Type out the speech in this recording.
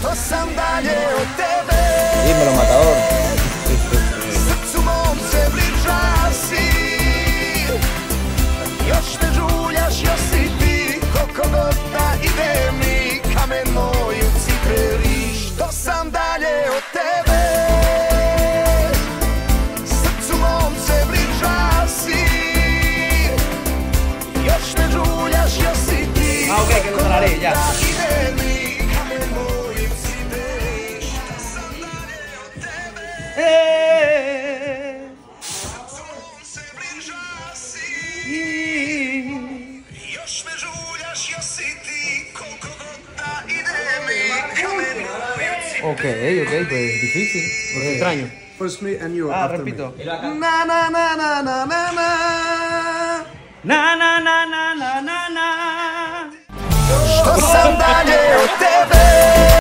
što sam dalje od tebe. Dímelo, Matador. Srcu mom se bliža si, još me žuljaš, još si ti, koliko god da ide mi, kamen moj u cipeli, što sam dalje od tebe. Srcu mom se bliža si, još me žuljaš, još si ti, que lo traré, ya. Ok, pues difícil. Porque extraño. First me and you after repito. me. Na na na na na na na. Na na na na na na na. Što sam dalje od tebe.